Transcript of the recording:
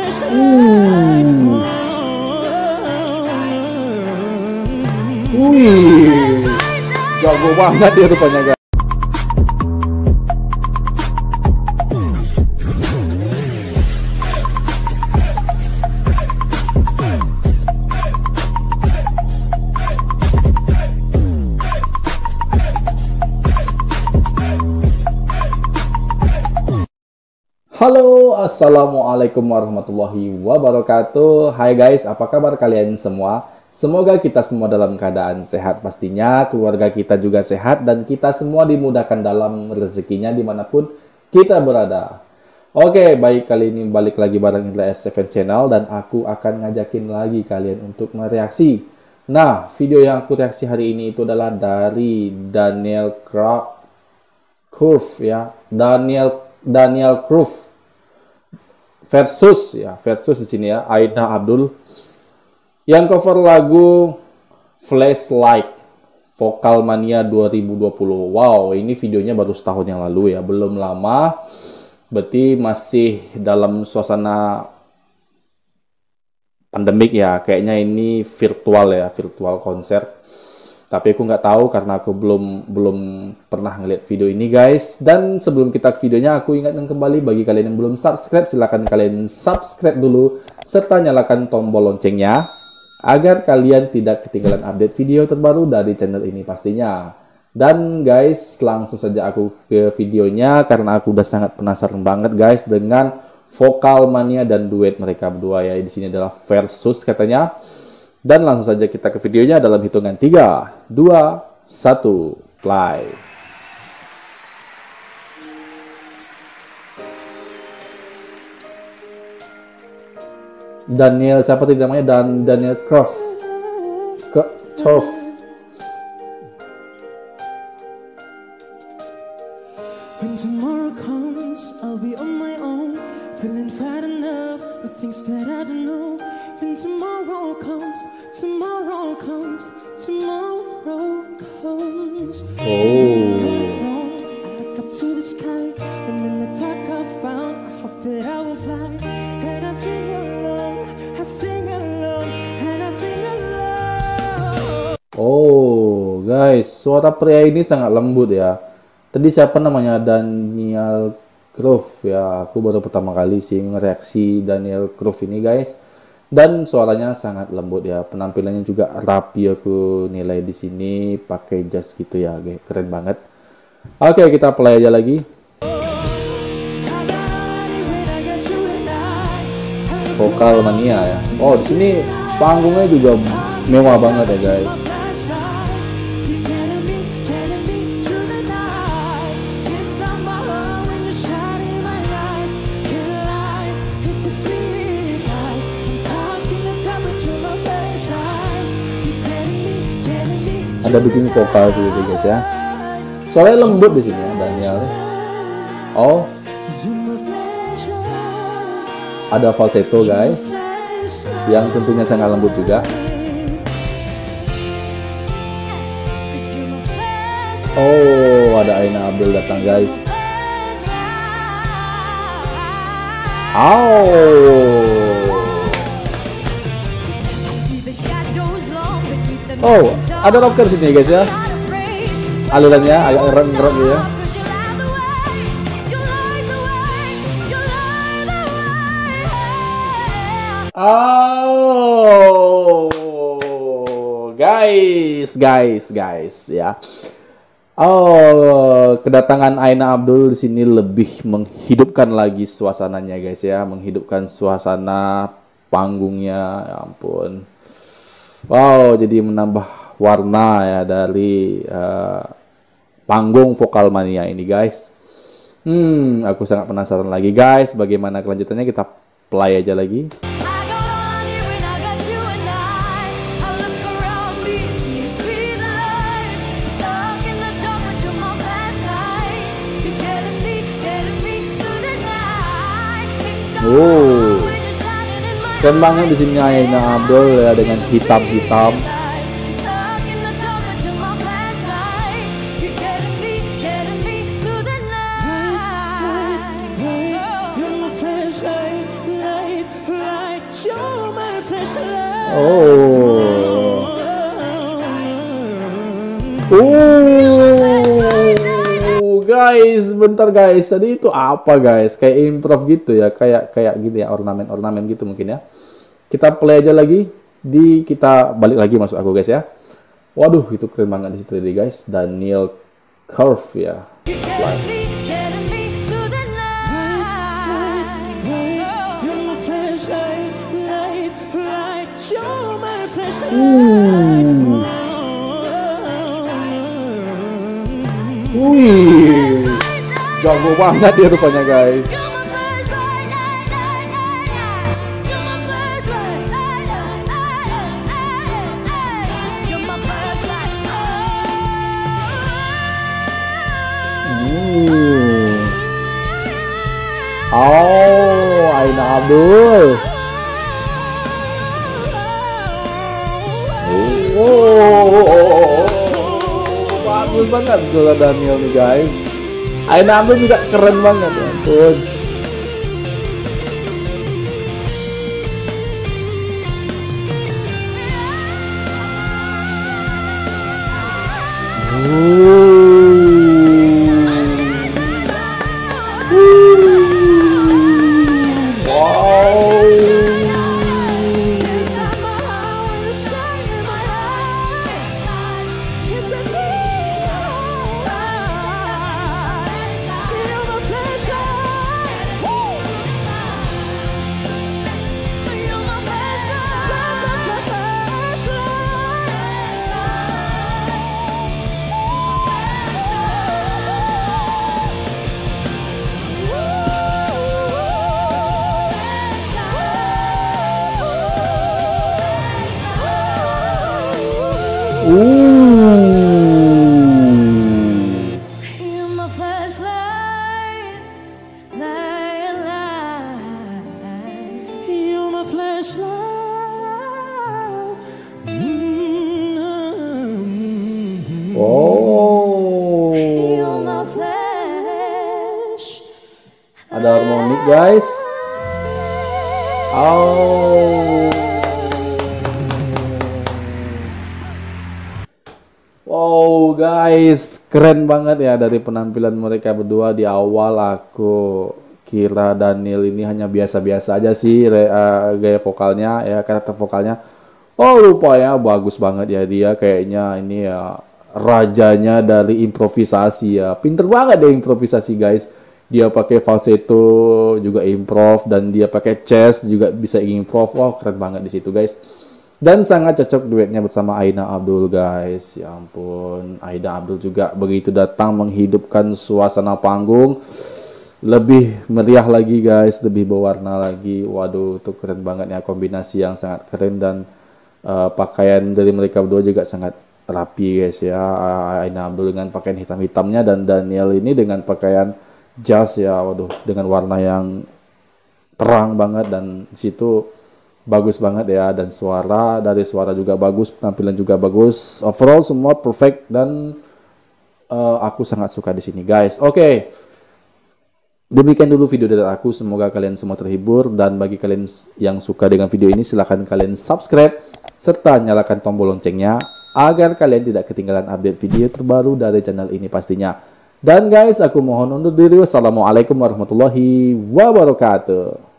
Wih, jago banget dia rupanya guys. Halo, assalamualaikum warahmatullahi wabarakatuh. Hai guys, apa kabar kalian semua? Semoga kita semua dalam keadaan sehat pastinya, keluarga kita juga sehat, dan kita semua dimudahkan dalam rezekinya dimanapun kita berada. Oke, baik, kali ini balik lagi bareng Indra S7 Channel, dan aku akan ngajakin lagi kalian untuk mereaksi. Nah, video yang aku reaksi hari ini itu adalah dari Daniel Kruf ya, Daniel Kruf versus di sini ya, Aina Abdul yang cover lagu Flashlight Vokal Mania 2020. Wow, ini videonya baru setahun yang lalu ya, belum lama, berarti masih dalam suasana pandemik ya, kayaknya ini virtual ya, virtual konser. Tapi aku nggak tahu karena aku belum pernah ngeliat video ini guys. Dan sebelum kita ke videonya, aku ingatkan kembali bagi kalian yang belum subscribe, silahkan kalian subscribe dulu serta nyalakan tombol loncengnya agar kalian tidak ketinggalan update video terbaru dari channel ini pastinya. Dan guys, langsung saja aku ke videonya karena aku udah sangat penasaran banget guys dengan Vokal Mania dan duet mereka berdua ya. Di sini adalah versus katanya. Dan langsung saja kita ke videonya dalam hitungan 3, 2, 1, play. Daniel, siapa tadi namanya? Daniel Kruf. When tomorrow comes, I'll be on my own, feeling fat enough with things that I don't know. When tomorrow comes, tomorrow comes, tomorrow comes. Oh. I look up to the sky, and in the dark I found a hope that I will fly. And I sing along, I sing along, and I sing along. Oh, guys, suara pria ini sangat lembut ya. Tadi siapa namanya? Daniel Kruf ya. Aku baru pertama kali sih ngereaksi Daniel Kruf ini guys. Dan suaranya sangat lembut ya. Penampilannya juga rapi aku nilai di sini, pakai jas gitu ya, guys. Keren banget. Oke, kita play aja lagi. Vokal Mania ya. Oh, di sini panggungnya juga mewah banget ya, guys. Ada bikin vokal gitu guys ya. Soalnya lembut di sini ya Daniel. Oh, ada falsetto guys, yang tentunya sangat lembut juga. Oh, ada Aina Abdul datang guys. Oh, ada rocker sini guys ya. Alirannya agak ngerem ya. Oh, guys ya. Oh, kedatangan Aina Abdul di sini lebih menghidupkan lagi suasananya guys ya, menghidupkan suasana panggungnya. Ya ampun. Wow, jadi menambah warna ya dari panggung Vokal Mania ini guys. Aku sangat penasaran lagi guys, bagaimana kelanjutannya. Kita play aja lagi. Oh, keren banget di sini Aina Abdul ya, dengan hitam-hitam. Oh. Guys, bentar guys. Tadi itu apa guys? Kayak improv gitu ya, kayak gini ya, ornamen gitu mungkin ya. Kita play aja lagi. Kita balik lagi masuk aku guys ya. Waduh, itu keren banget di situ tadi guys. Daniel Curve ya. Wih, jago banget dia rupanya guys. Oh, Aina Abdul. Bagus banget suara Daniel nih guys. Aina Abdul juga keren banget ya ampun. Oh, ada harmonik guys. Oh, wow guys, keren banget ya dari penampilan mereka berdua. Di awal aku kira Daniel ini hanya biasa-biasa aja sih gaya vokalnya ya, karakter vokalnya. Oh, rupanya bagus banget ya, dia kayaknya ini ya rajanya dari improvisasi ya. Pinter banget dia improvisasi guys. Dia pakai falsetto juga improv, dan dia pakai chest juga bisa improv. Wow, keren banget di situ guys. Dan sangat cocok duetnya bersama Aina Abdul guys. Ya ampun, Aina Abdul juga begitu datang menghidupkan suasana panggung. Lebih meriah lagi guys, lebih berwarna lagi. Waduh, itu keren banget ya, kombinasi yang sangat keren. Dan pakaian dari mereka berdua juga sangat rapi guys ya. Aina Abdul dengan pakaian hitam-hitamnya, dan Daniel ini dengan pakaian jas ya. Waduh, dengan warna yang terang banget, dan di situ bagus banget ya. Dan dari suara juga bagus, penampilan juga bagus. Overall semua perfect, dan aku sangat suka di sini guys. Oke. Demikian dulu video dari aku, semoga kalian semua terhibur. Dan bagi kalian yang suka dengan video ini, silahkan kalian subscribe serta nyalakan tombol loncengnya agar kalian tidak ketinggalan update video terbaru dari channel ini pastinya. Dan guys, aku mohon undur diri. Wassalamualaikum warahmatullahi wabarakatuh.